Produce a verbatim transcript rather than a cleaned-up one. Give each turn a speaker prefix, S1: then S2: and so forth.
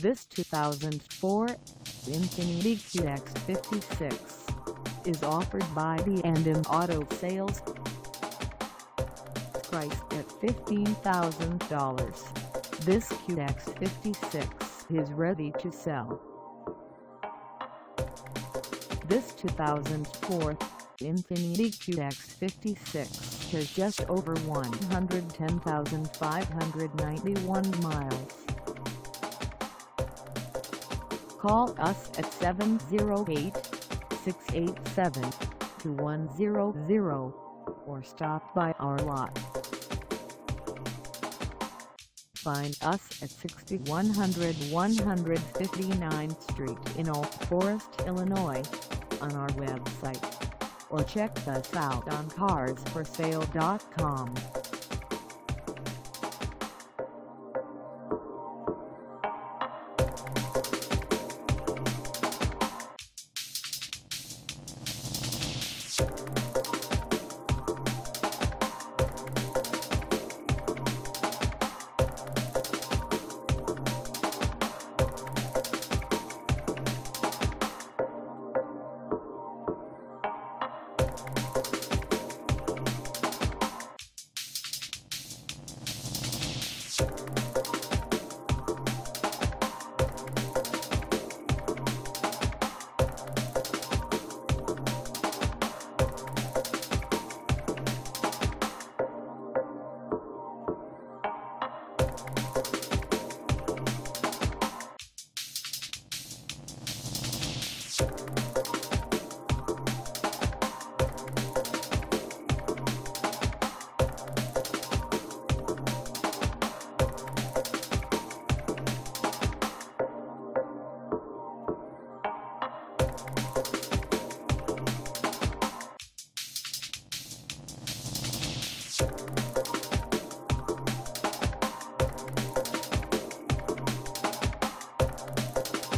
S1: This two thousand four Infiniti Q X fifty-six is offered by the and M Auto Sales. Priced at fifteen thousand dollars, this Q X fifty-six is ready to sell. This two thousand four Infiniti Q X fifty-six has just over one hundred ten thousand five hundred ninety-one miles. Call us at seven oh eight, six eight seven, two one zero zero or stop by our lot. Find us at sixty-one hundred one hundred fifty-ninth Street in Oak Forest, Illinois, on our website, or check us out on cars for sale dot com.
S2: You